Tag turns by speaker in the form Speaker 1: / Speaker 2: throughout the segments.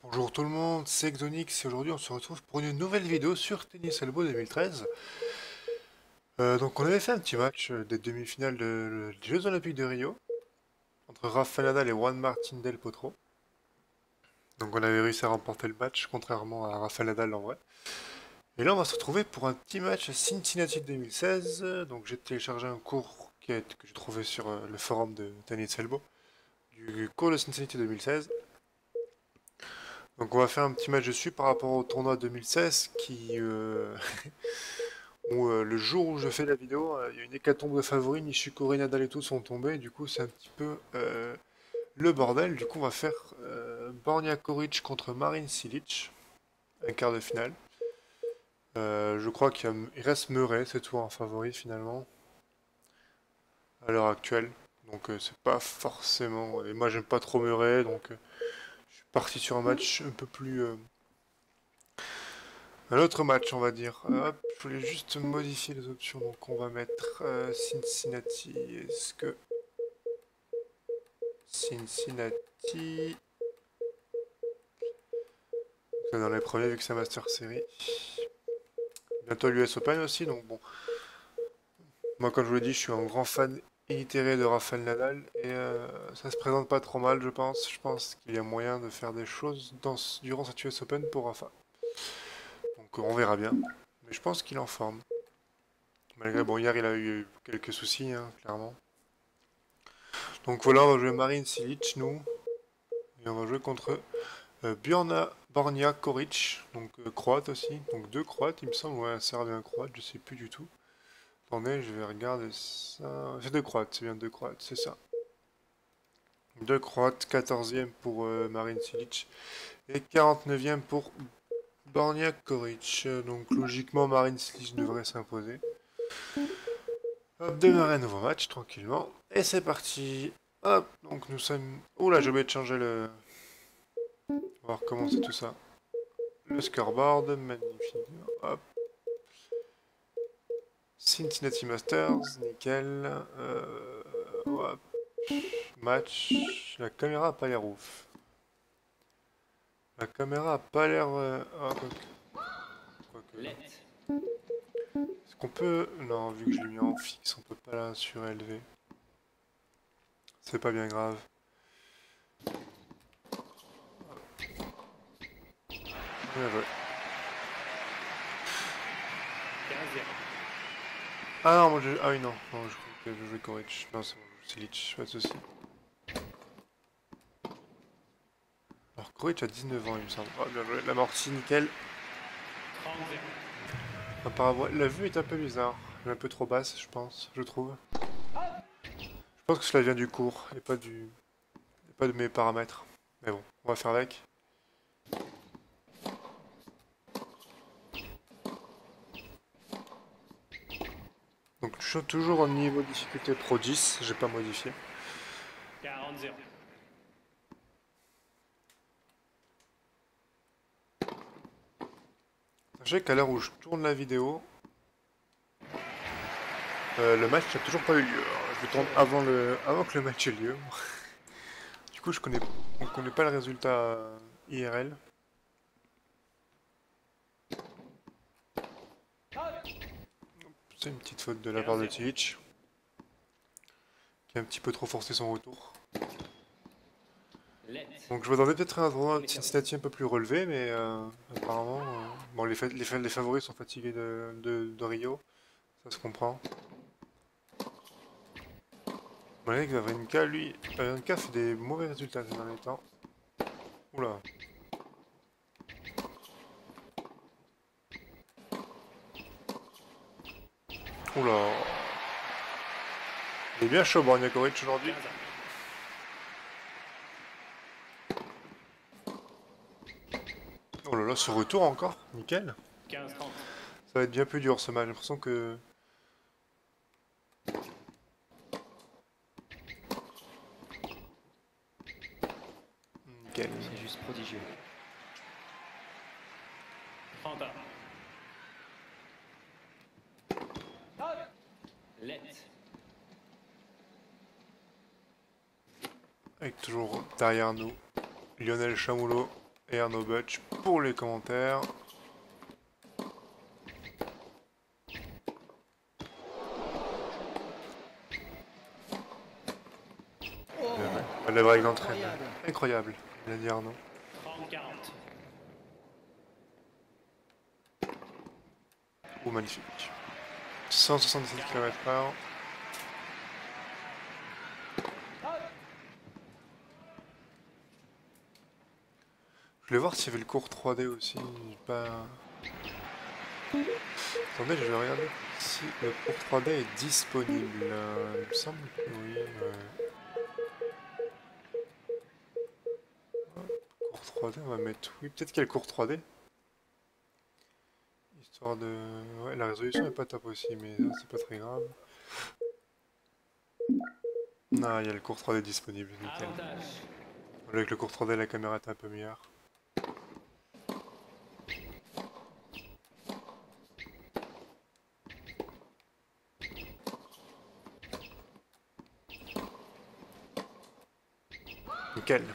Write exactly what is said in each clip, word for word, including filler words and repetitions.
Speaker 1: Bonjour tout le monde, c'est Xonix et aujourd'hui on se retrouve pour une nouvelle vidéo sur Tennis Elbow deux mille treize. Euh, donc on avait fait un petit match euh, des demi-finales de- des Jeux Olympiques de Rio entre Rafael Nadal et Juan Martín del Potro. Donc on avait réussi à remporter le match contrairement à Rafael Nadal en vrai. Et là on va se retrouver pour un petit match à Cincinnati deux mille seize. Donc j'ai téléchargé un cours qui a été- que j'ai trouvé sur euh, le forum de Tennis Elbow du cours de Cincinnati deux mille seize. Donc on va faire un petit match dessus par rapport au tournoi deux mille seize qui, euh, où euh, le jour où je fais la vidéo, euh, il y a une hécatombe de favoris, Nishikori, Nadal et tout sont tombés, du coup c'est un petit peu euh, le bordel. Du coup on va faire euh, Borna Koric contre Marin Cilic, un quart de finale. Euh, je crois qu'il y a- il reste Murray, c'est tout en favori finalement, à l'heure actuelle. Donc euh, c'est pas forcément... Et moi j'aime pas trop Murray, donc euh, je suis parti sur un match un peu plus... euh, Un autre match, on va dire. Hop, je voulais juste modifier les options. Donc, on va mettre euh, Cincinnati. Est-ce que Cincinnati. C'est dans les premiers vu que c'est Master Series. Bientôt l'U S Open aussi. Donc, bon. Moi, comme je vous l'ai dit, je suis un grand fan itéré de Rafael Nadal. Et euh, ça se présente pas trop mal, je pense. Je pense qu'il y a moyen de faire des choses dans, ce- durant cette U S Open pour Rafa. Donc, on verra bien. Mais je pense qu'il est en forme. Malgré, bon, hier, il a eu quelques soucis, hein, clairement. Donc voilà, on va jouer Marin Cilic, nous. Et on va jouer contre euh, Bjorna Bornia Koric, donc euh, croate aussi. Donc deux croates, il me semble, ouais, un serbe et un croate, je sais plus du tout. Attendez, je vais regarder ça. C'est deux croates, c'est bien deux croates, c'est ça. Deux croates, quatorzième pour euh, Marin Cilic et quarante-neuvième pour Bornia Koric. Donc logiquement, Marin Cilic devrait s'imposer. Hop, démarrer un nouveau match tranquillement. Et c'est parti. Hop, donc nous sommes. Oula, j'ai oublié de changer le. On va recommencer tout ça. Le scoreboard, magnifique. Hop. Cincinnati Masters, nickel. Euh, hop. Match. La caméra a pas l'air ouf. La caméra a pas l'air. Euh, ah, quoique. Quoique. Est-ce qu'on peut. Non, vu que je l'ai mis en fixe, on peut pas la surélever. C'est pas bien grave. Bien joué. Ah non, moi je. Ah oui, non. Non, je crois que je jouais Koric. Non, c'est bon, je joue Silic, pas de soucis. Alors, Koric a dix-neuf ans, il me semble. Ah, bien joué. L'amorti, nickel. Apparemment, la vue est un peu bizarre. Elle est un peu trop basse, je pense, je trouve. Je pense que cela vient du cours et pas du. et pas de mes paramètres. Mais bon, on va faire avec. Donc je suis toujours au niveau de difficulté Pro dix, j'ai pas modifié. Sachez qu'à l'heure où je tourne la vidéo, euh, le match n'a toujours pas eu lieu. Alors, je tourne avant, le, avant que le match ait lieu. Du coup, je connais, on connaît pas le résultat euh, I R L. C'est une petite faute de la part de Twitch, qui a un petit peu trop forcé son retour. Donc je m'attendais peut-être à un tournoi de Cincinnati un peu plus relevé, mais euh, apparemment, euh, bon, les, fa- les, fa- les favoris sont fatigués de, de- de Rio, ça se comprend. Malgré que Wawrinka, lui, Wawrinka fait des mauvais résultats ces derniers temps. Oula. Oula. Il est bien chaud, Borna Koric aujourd'hui. Oh là là, ce retour encore, nickel. Ça va être bien plus dur ce match, j'ai l'impression que... Nickel.
Speaker 2: C'est juste prodigieux.
Speaker 1: Avec toujours derrière nous, Lionel Chamoulot. et Arnaud Butch pour les commentaires. Oh, la break d'entraîne. Incroyable, il a dit Arnaud. Oh, magnifique. cent soixante-dix-sept kilomètres heure. Je voulais voir s'il y avait le cours trois D aussi. Pas... Attendez, je vais regarder si le cours trois D est disponible. Euh, il me semble que oui. Ouais. Cours trois D, on va mettre oui. Peut-être qu'il y a le cours trois D. Histoire de... Ouais, la résolution n'est pas top aussi, mais c'est pas très grave. Non, il y a le cours trois D disponible, nickel. Avec le cours trois D, la caméra est un peu meilleure. Nickel.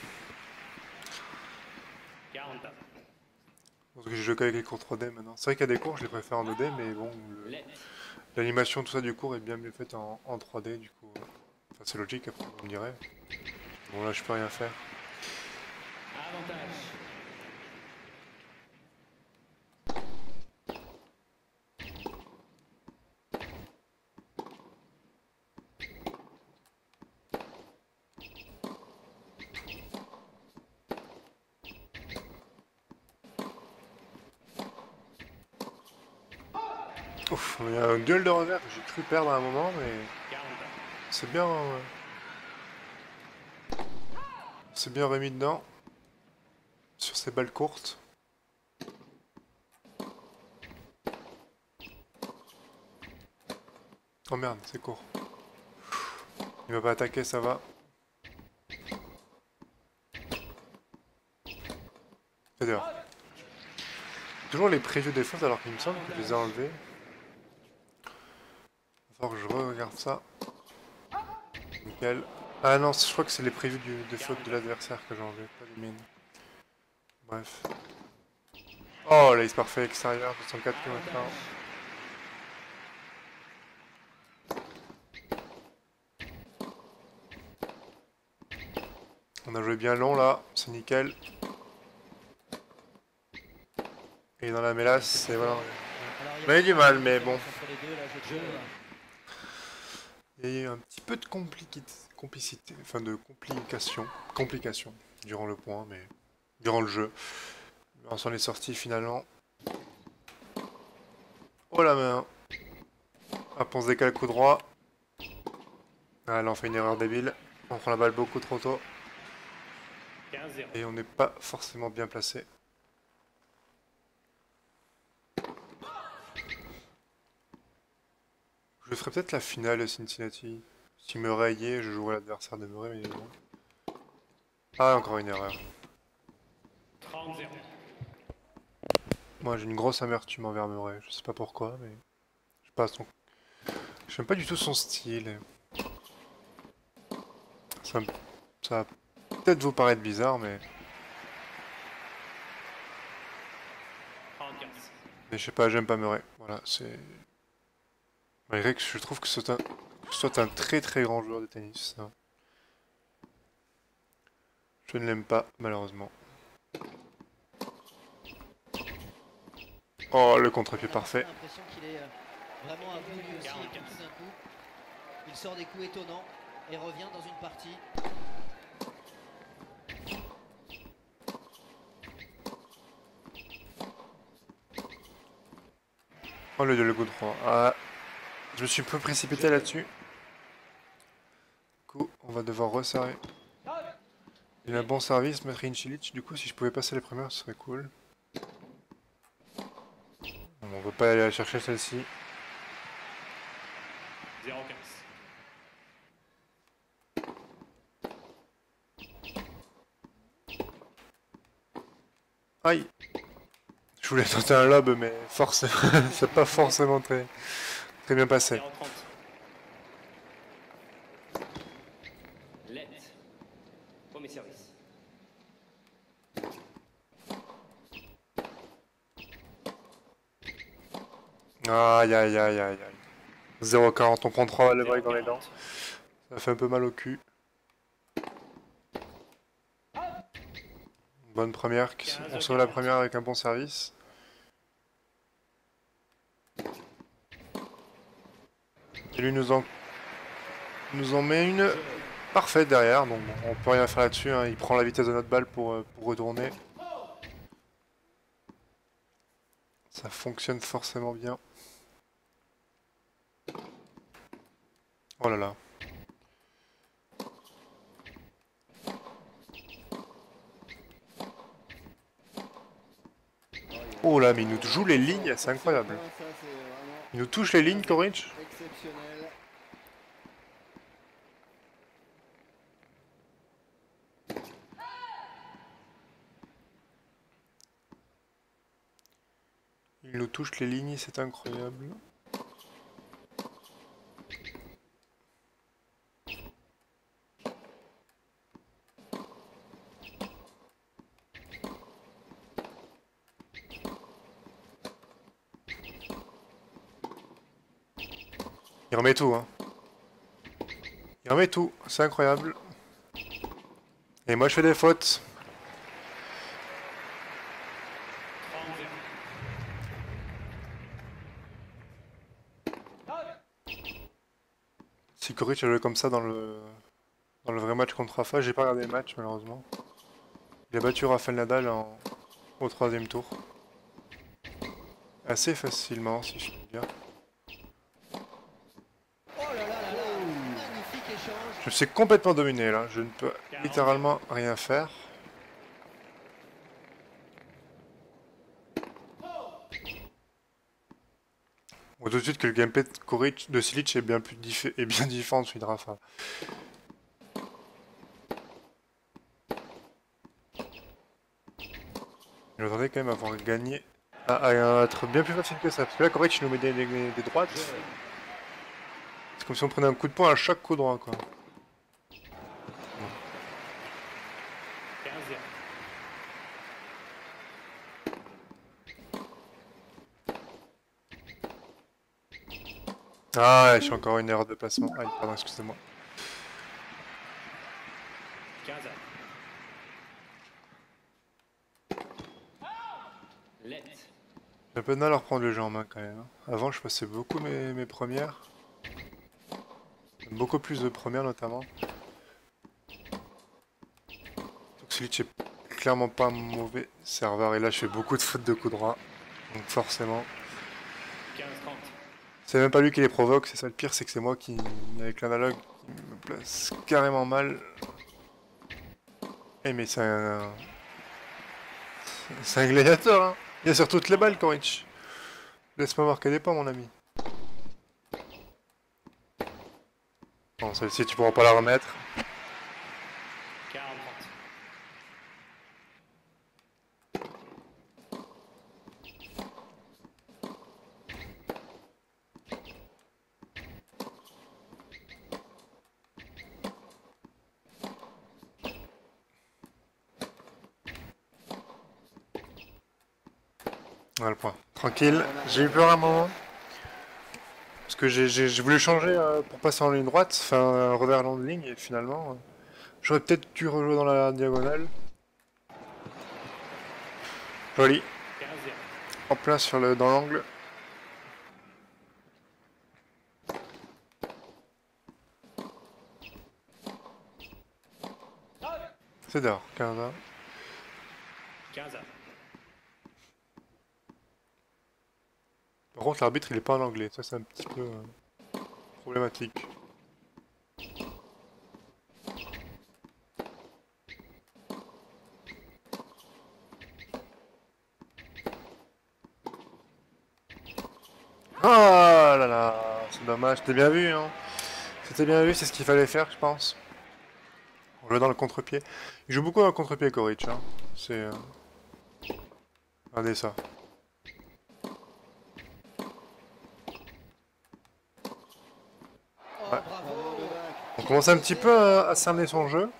Speaker 1: Parce que je joue qu'avec les cours trois D maintenant. C'est vrai qu'il y a des cours, je les préfère en deux D, mais bon, l'animation, tout ça du cours est bien mieux faite en, en trois D, du coup. Enfin, c'est logique, après, vous me direz. Bon, là, je peux rien faire. Ouf, il y a un duel de revers que j'ai cru perdre à un moment, mais c'est bien, euh... c'est bien remis dedans sur ces balles courtes. Oh merde, c'est court. Il va pas attaquer, ça va. C'est d'ailleurs. Toujours les préviews des fautes alors qu'il me semble que je les ai enlevés. Il va falloir que je re-regarde ça. Nickel. Ah non, je crois que c'est les prévus du, des fautes de l'adversaire que j'ai enlevé, pas les mines. Bref. Oh, l'ace parfait extérieur, deux cent quatre kilomètres heure. On a joué bien long là, c'est nickel. Et dans la mélasse, c'est voilà. On a eu du mal, mais bon. Il y a eu un petit peu de complicité, enfin de complication, complication durant le point, mais durant le jeu. On s'en est sorti finalement. Oh la main. Hop, on se décale coup droit. Ah, là on fait une erreur débile. On prend la balle beaucoup trop tôt. Et on n'est pas forcément bien placé. Je ferai peut-être la finale de Cincinnati. Si Murray y est, je jouerai l'adversaire de Murray, mais bon. Ah, encore une erreur. Moi j'ai une grosse amertume envers Murray, je sais pas pourquoi, mais... Je sais pas son... J'aime pas du tout son style. Ça, ça va peut-être vous paraître bizarre, mais... Mais je sais pas, j'aime pas Murray. Voilà, c'est... Malgré que je trouve que c'est un... soit un très très grand joueur de tennis. Ça. Je ne l'aime pas, malheureusement. Oh, le contre-pied parfait.
Speaker 2: Vraiment à bout lui aussi, et tout d'un coup, il sort des coups étonnants et revient dans une partie.
Speaker 1: Oh, le, le coup droit. Ah, je me suis un peu précipité là-dessus. Du coup, on va devoir resserrer. Il a un bon service, Maître Incilic. Du coup, si je pouvais passer les premières, ce serait cool. On ne va pas aller la chercher celle-ci.
Speaker 3: zéro quinze.
Speaker 1: Aïe! Je voulais tenter un lob, mais forcément, c'est pas forcément très, très bien passé.
Speaker 3: zéro trente. Let. Premier service.
Speaker 1: Aïe aïe aïe aïe aïe. zéro virgule quarante, on prend trois balles de break dans les dents. Ça fait un peu mal au cul. Bonne première, on sauve la première avec un bon service. Et lui nous en, nous en met une parfaite derrière, donc bon, on peut rien faire là-dessus, hein. Il prend la vitesse de notre balle pour, pour retourner. Ça fonctionne forcément bien. Oh là là. Oh là, mais il nous joue les lignes, c'est incroyable. Il nous touche les lignes, Koric. Il nous touche les lignes, c'est incroyable. Il remet tout, hein. Il remet tout, c'est incroyable. Et moi je fais des fautes. Si Koric a joué comme ça dans le dans le vrai match contre Rafa, j'ai pas regardé le match malheureusement. Il a battu Rafael Nadal en... au troisième tour. Assez facilement si je puis dire. Je me suis complètement dominé là, je ne peux littéralement rien faire. On voit tout de suite que le gameplay de Koric, de Silic est bien plus diffé est bien différent de celui de Rafa. Je m'attendais quand même à avoir gagné, à, à être bien plus facile que ça. Parce que là, Koric nous met des, des, des droites. C'est comme si on prenait un coup de poing à chaque coup droit, quoi. Ah, ouais, j'ai encore une erreur de placement. Ah, pardon, excusez-moi. J'ai un peu de mal à reprendre le jeu en main quand même. Avant, je passais beaucoup mes, mes premières. Beaucoup plus de premières notamment. Donc Silic est clairement pas un mauvais serveur. Et là, je fais beaucoup de fautes de coup droit. Donc forcément. C'est même pas lui qui les provoque, c'est ça le pire, c'est que c'est moi qui, avec l'analogue, qui me place carrément mal. Eh mais c'est un... C'est un gladiateur, hein. Il y a sur toutes les balles, Koric. Laisse-moi marquer des points, mon ami. Bon, celle-ci, tu pourras pas la remettre. Voilà le point. Tranquille. J'ai eu peur un moment. Parce que j'ai voulu changer euh, pour passer en ligne droite, enfin un revers long de ligne, et finalement, euh, j'aurais peut-être dû rejouer dans la diagonale. Joli. En plein sur le, dans l'angle. C'est d'or, quinze à. Par contre, l'arbitre il est pas en anglais, ça c'est un petit peu euh, problématique. Oh là là, c'est dommage, c'était bien vu, hein. C'était bien vu, c'est ce qu'il fallait faire, je pense. On joue dans le contre-pied. Il joue beaucoup dans le contre-pied, Koric, hein. C'est... Euh... Regardez ça. Ouais. On commence un petit peu à, à cerner son jeu.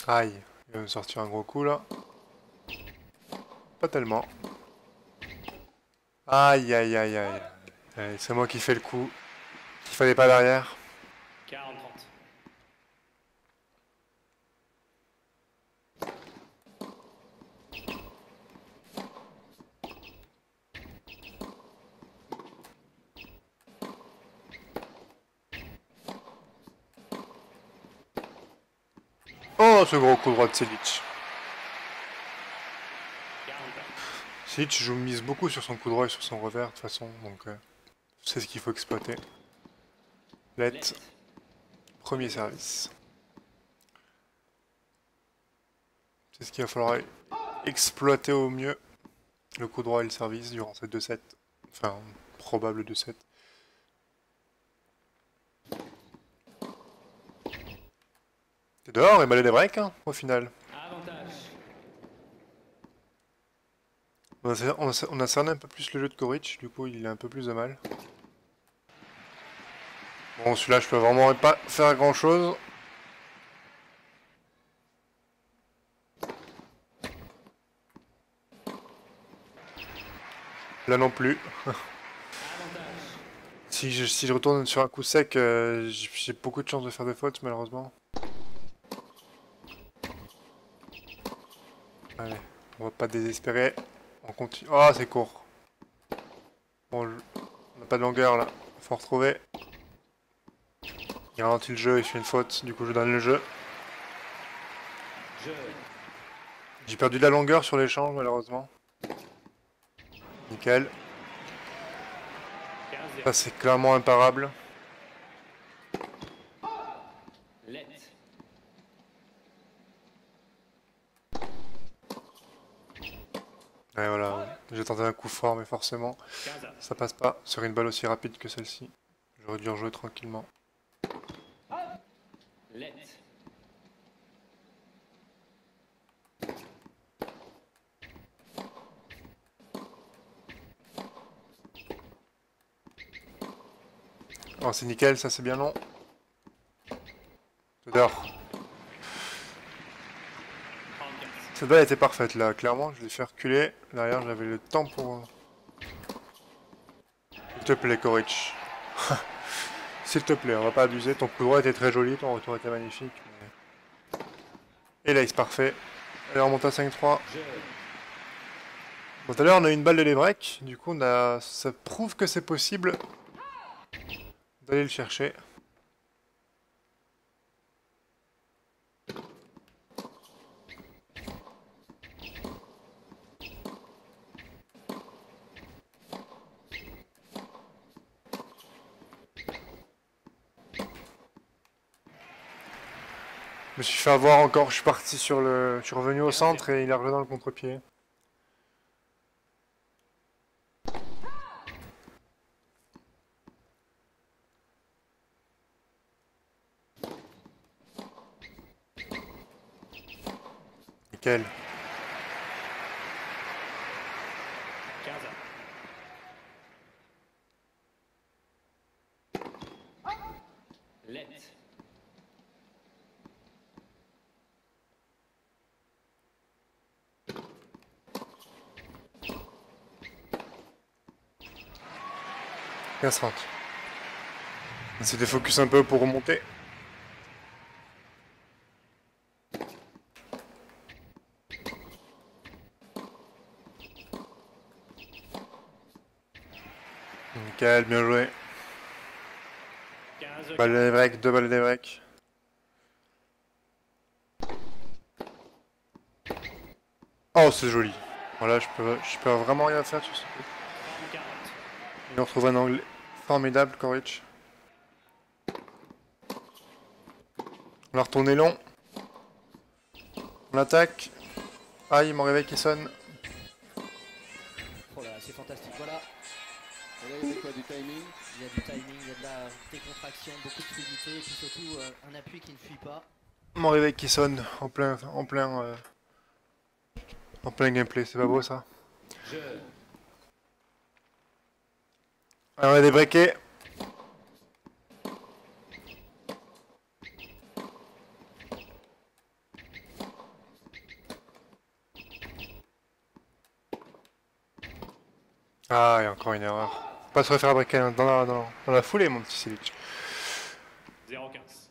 Speaker 1: Aïe, il va me sortir un gros coup là. Pas tellement. Aïe aïe aïe aïe. Allez, c'est moi qui fais le coup. Il fallait pas derrière.
Speaker 3: quarante trente.
Speaker 1: Oh, ce gros coup droit de Selic.
Speaker 3: quarante-quatre.
Speaker 1: Selic joue mise beaucoup sur son coup droit et sur son revers de toute façon, donc euh, c'est ce qu'il faut exploiter. Let,
Speaker 3: Let.
Speaker 1: premier service. C'est ce qu'il va falloir exploiter au mieux. Le coup droit et le service durant ces deux sets. Enfin, probable deux sets. T'es dehors et balai des breaks, hein, au final.
Speaker 3: Avantage.
Speaker 1: On a, on, a, on a cerné un peu plus le jeu de Koric, du coup il a un peu plus de mal. Bon, celui-là je peux vraiment pas faire grand chose. Là non plus.
Speaker 3: Avantage.
Speaker 1: Si je, si je retourne sur un coup sec, euh, j'ai beaucoup de chances de faire des fautes malheureusement. Allez, on va pas désespérer. On continue. Oh, c'est court. Bon, je... on n'a pas de longueur là. Faut retrouver. Il ralentit le jeu, il fait une faute, du coup je donne le jeu.
Speaker 3: Je.
Speaker 1: J'ai perdu de la longueur sur l'échange malheureusement. Nickel.
Speaker 3: quinze zéro.
Speaker 1: Ça c'est clairement imparable.
Speaker 3: Let.
Speaker 1: Ouais voilà, j'ai tenté un coup fort mais forcément
Speaker 3: quinze à.
Speaker 1: ça passe pas sur une balle aussi rapide que celle-ci. J'aurais dû rejouer tranquillement.
Speaker 3: Let.
Speaker 1: Oh c'est nickel, ça c'est bien long. J'adore.
Speaker 3: trente-quatre.
Speaker 1: Cette balle était parfaite là, clairement, je l'ai fait reculer. Derrière j'avais le temps pour... S'il te plaît Koric. S'il te plaît, on va pas abuser, ton coup droit était très joli, ton retour était magnifique. Mais... Et là il se parfait. Allez on remonte à cinq trois.
Speaker 3: Je.
Speaker 1: Bon, tout à l'heure on a eu une balle de l'ébrec, du coup on a... ça prouve que c'est possible d'aller le chercher. Je me suis fait avoir encore, je suis parti sur le... Je suis revenu au centre et il est revenu dans le contre-pied. Nickel.
Speaker 3: quinze à. Let.
Speaker 1: quinze trente. C'était focus un peu pour remonter. Nickel, bien joué.
Speaker 3: quinze
Speaker 1: Balle des breaks, deux balles des breaks. Oh, c'est joli. Voilà, je peux, je peux vraiment rien faire sur ce coup.
Speaker 3: quarante.
Speaker 1: Il en retrouve un angle formidable, Koric. On l'a retourné long. On attaque. Aïe, mon réveil qui sonne.
Speaker 2: Oh là, c'est fantastique. Voilà,
Speaker 4: Et là, il y avait quoi, du timing?
Speaker 2: il y a du timing, il y a de la décontraction, beaucoup de fluidité et puis surtout euh, un appui qui ne fuit pas.
Speaker 1: Mon réveil qui sonne en plein, en plein, euh, en plein gameplay. C'est pas beau ça.
Speaker 3: Je.
Speaker 1: Alors, on a des breakés. Ah, il y a encore une erreur. Pas se refaire briquer dans la, dans, dans la foulée, mon petit Silic.
Speaker 3: zéro quinze.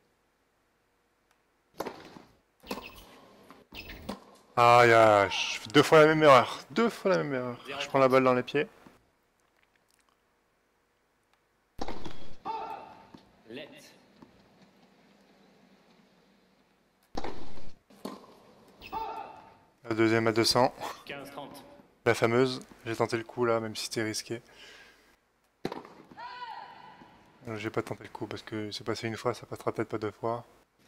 Speaker 1: Ah, il y a... je fais deux fois la même erreur. Deux fois la même erreur. Je prends la balle dans les pieds.
Speaker 3: Let.
Speaker 1: La deuxième à deux cents.
Speaker 3: quinze trente.
Speaker 1: La fameuse. J'ai tenté le coup là, même si c'était risqué. Euh, J'ai pas tenté le coup parce que c'est passé une fois, ça passera peut-être pas deux fois.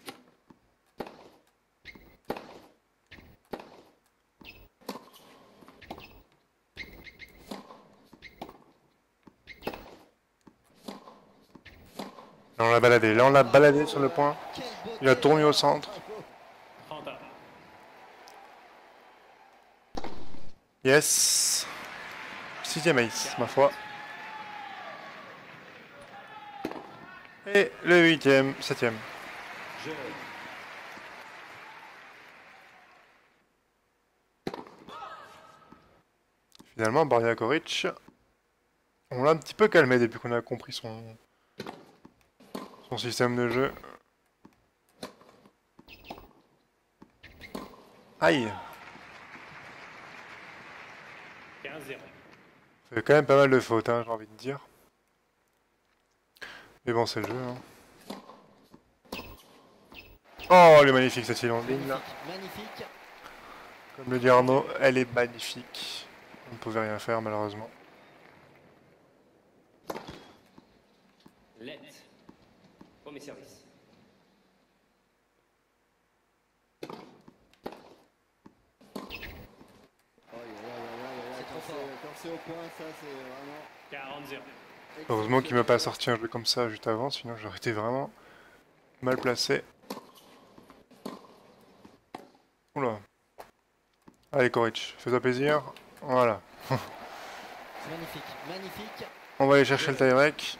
Speaker 1: Là on l'a baladé, là on l'a baladé sur le point.
Speaker 2: Quelle beauté.
Speaker 1: Il a tourné au centre.
Speaker 3: trente et un.
Speaker 1: Yes. Sixième ace, ma foi. Et le huitième, septième.
Speaker 3: Jeu.
Speaker 1: Finalement, Bardia Koric, on l'a un petit peu calmé depuis qu'on a compris son, son système de jeu. Aïe.
Speaker 3: quinze zéro.
Speaker 1: Ça fait quand même pas mal de fautes, hein, j'ai envie de dire. Mais bon, c'est le jeu. Hein. Oh, elle est magnifique cette île en ligne là.
Speaker 2: Magnifique.
Speaker 1: Comme le dit Arnaud, elle est magnifique. On ne pouvait rien faire malheureusement.
Speaker 3: Let. Premier service.
Speaker 2: C'est trop fort.
Speaker 4: Quand c'est au point, ça c'est vraiment.
Speaker 3: quarante zéro.
Speaker 1: Heureusement qu'il m'a pas sorti un jeu comme ça juste avant, sinon j'aurais été vraiment mal placé. Oula. Allez Koric, fais-toi plaisir. Voilà.
Speaker 2: C'est magnifique. Magnifique.
Speaker 1: On va aller chercher le tie-break.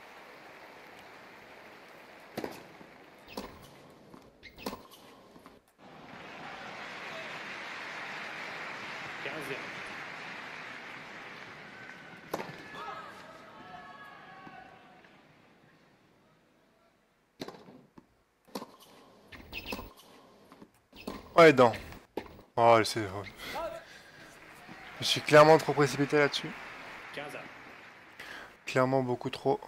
Speaker 3: quinze zéro.
Speaker 1: Ouais, dedans. Oh, c'est... Je me suis clairement trop précipité là-dessus.
Speaker 3: quinze un.
Speaker 1: Clairement beaucoup trop.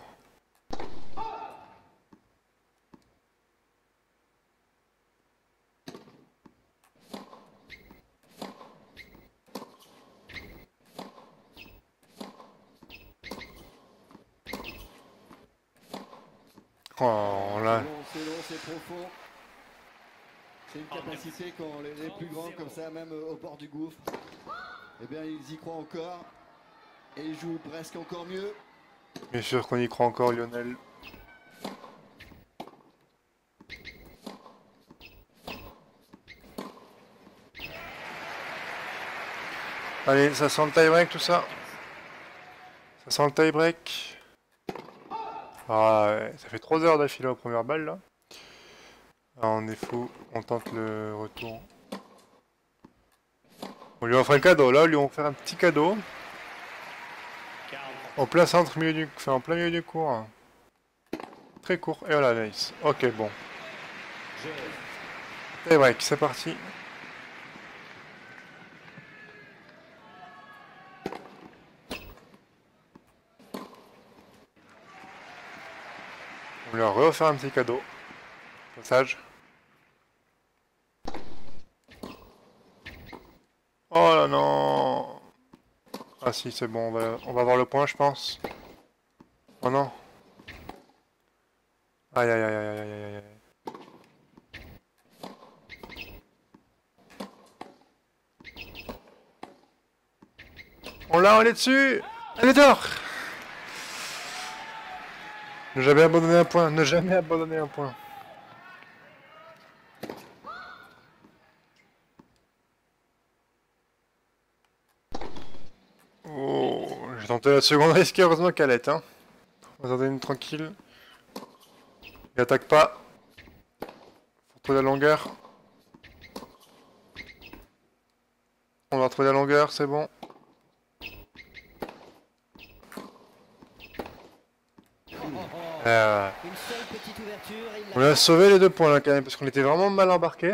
Speaker 1: Oh là.
Speaker 4: C'est long, c'est long, c'est profond. C'est une capacité quand les, les plus grands comme ça, même euh, au bord du gouffre, eh bien ils y croient encore et ils jouent presque encore mieux.
Speaker 1: Bien sûr qu'on y croit encore, Lionel. Allez, ça sent le tie-break tout ça. Ça sent le tie-break. Ah ouais, ça fait trois heures d'affilée aux premières balles là. Ah, on est fou, on tente le retour. On lui offre un cadeau, là on lui offre un petit cadeau.
Speaker 3: quarante.
Speaker 1: Au plein centre, milieu du... enfin, en plein milieu du cours. Très court, et voilà, nice. Ok, bon.
Speaker 3: Jeu.
Speaker 1: Tie-break, c'est parti. On lui a reoffert un petit cadeau. Passage. Oh là non. Ah si, c'est bon, on va, on va avoir le point, je pense. Oh non. Aïe aïe aïe aïe aïe aïe aïe. On l'a, on est dessus. Elle est dehors. Ne jamais abandonner un point, ne jamais abandonner un point. Oh, j'ai tenté la seconde risquée, heureusement qu'elle est, hein. On va tenter une tranquille. Il attaque pas. Faut trouver la longueur. On va retrouver la longueur, c'est bon. Euh,
Speaker 2: Une seule petite ouverture et il
Speaker 1: on
Speaker 2: l'a
Speaker 1: a sauvé les deux points là quand même, parce qu'on était vraiment mal embarqués.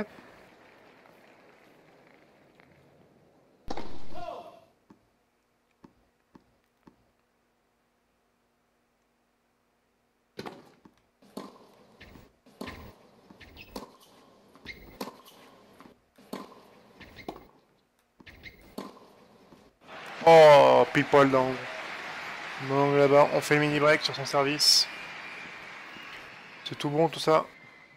Speaker 1: Oh, pile poil dans. Donc là-bas, on fait le mini break sur son service. C'est tout bon tout ça.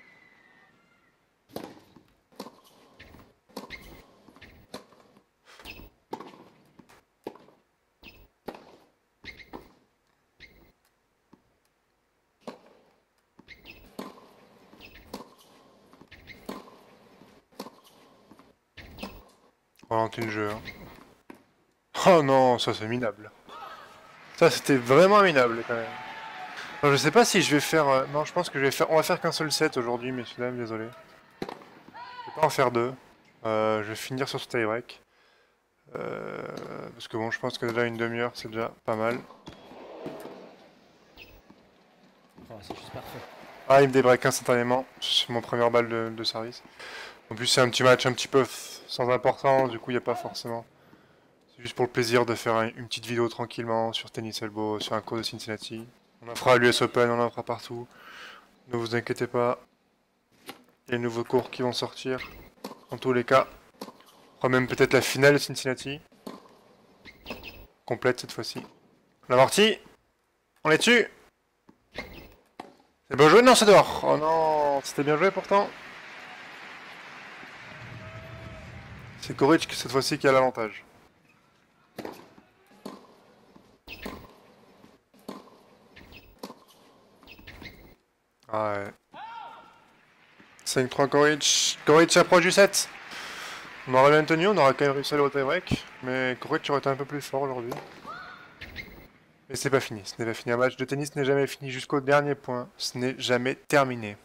Speaker 1: On ralentit le jeu. Hein. Oh non, ça c'est minable. Ça c'était vraiment minable quand même. Alors, je sais pas si je vais faire... euh, Non, je pense que je vais faire... On va faire qu'un seul set aujourd'hui, messieurs dames, désolé. Je vais pas en faire deux. Euh, je vais finir sur ce tie break. Euh, parce que bon, je pense que déjà une demi-heure c'est déjà pas mal.
Speaker 2: Oh, c'est juste parfait.
Speaker 1: Ah, il me débreak instantanément. C'est mon première balle de, de service. En plus, c'est un petit match un petit peu sans importance, du coup, il n'y a pas forcément. C'est juste pour le plaisir de faire un- une petite vidéo tranquillement sur Tennis Elbow, sur un cours de Cincinnati. On en fera à l'U S Open, on en fera partout. Ne vous inquiétez pas. Il y a de nouveaux cours qui vont sortir. En tous les cas, on fera même peut-être la finale de Cincinnati. Complète cette fois-ci. L'amorti. On est dessus. C'est bien joué? Non, c'est dehors. Oh non, c'était bien joué pourtant. C'est Koric cette fois-ci qui a l'avantage. Ah ouais. cinq trois Koric. Koric approche du sept. On aurait bien tenu, on aurait quand même réussi à aller au tie-break. Mais Koric aurait été un peu plus fort aujourd'hui. Et c'est pas fini, ce n'est pas fini. Un match de tennis n'est jamais fini jusqu'au dernier point. Ce n'est jamais terminé.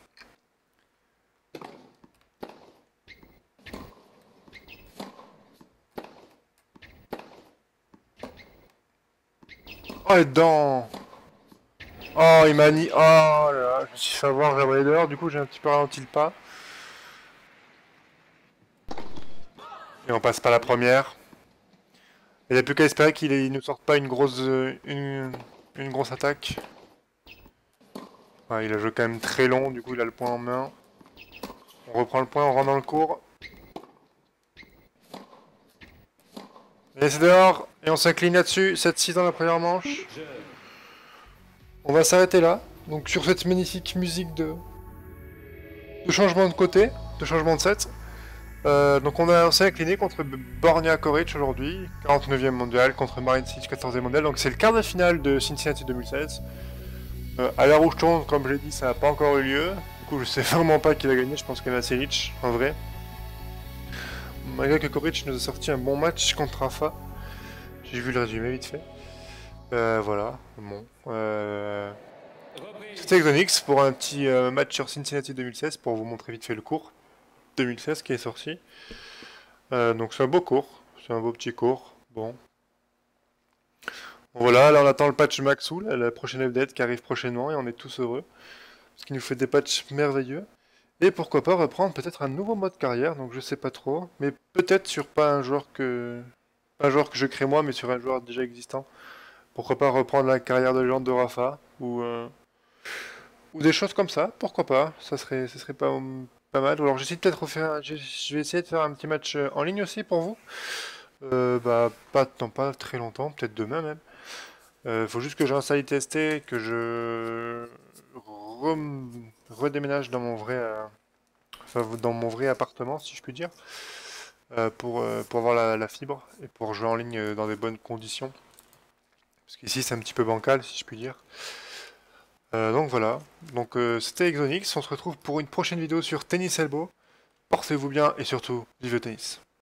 Speaker 1: Oh, et dedans. Oh, il m'a ni... Oh là là, je me suis fait avoir, j'ai envoyé dehors, du coup j'ai un petit peu ralenti le pas. Et on passe pas la première. Il n'y a plus qu'à espérer qu'il ne sorte pas une grosse, euh, une, une grosse attaque. Ouais, il a joué quand même très long, du coup il a le point en main. On reprend le point, on rentre dans le cours. Et c'est dehors, et on s'incline là-dessus, sept six dans la première manche. On va s'arrêter là, donc sur cette magnifique musique de, de changement de côté, de changement de set. Euh, donc on, a, on s'est incliné contre Borna Koric aujourd'hui, quarante-neuvième mondial, contre Marin Cilic, quatorzième mondial. Donc c'est le quart de finale de Cincinnati deux mille seize. Euh, à l'heure où je tourne, comme je l'ai dit, ça n'a pas encore eu lieu. Du coup je sais vraiment pas qui va gagner, je pense qu'il y en a Cilic, en vrai. Malgré que Koric nous a sorti un bon match contre Rafa. J'ai vu le résumé vite fait. Euh, voilà, bon. Euh... C'était Exonix pour un petit euh, match sur Cincinnati deux mille seize pour vous montrer vite fait le cours deux mille seize qui est sorti. Euh, donc c'est un beau cours, c'est un beau petit cours. Bon. Voilà, là on attend le patch Maxou, là, la prochaine update qui arrive prochainement et on est tous heureux. Parce qu'il nous fait des patchs merveilleux. Et pourquoi pas reprendre peut-être un nouveau mode carrière, donc je sais pas trop. Mais peut-être sur pas un joueur que. Pas un joueur que je crée moi, mais sur un joueur déjà existant. Pourquoi pas reprendre la carrière de légende de Rafa ou, euh, ou des choses comme ça, pourquoi pas, ça serait, ça serait pas, pas mal. Ou alors j'essaie de peut-être refaire, je je vais essayer de faire un petit match euh, en ligne aussi pour vous. Euh, bah pas dans pas très longtemps, peut-être demain même. Euh, faut juste que j'ai un site testé, que je rem- redéménage dans mon vrai, euh, enfin, dans mon vrai appartement si je puis dire, euh, pour, euh, pour avoir la, la fibre et pour jouer en ligne euh, dans des bonnes conditions. Parce qu'ici c'est un petit peu bancal si je puis dire. Euh, donc voilà, donc euh, c'était Exonix, on se retrouve pour une prochaine vidéo sur Tennis Elbow. Portez-vous bien et surtout, vive le tennis.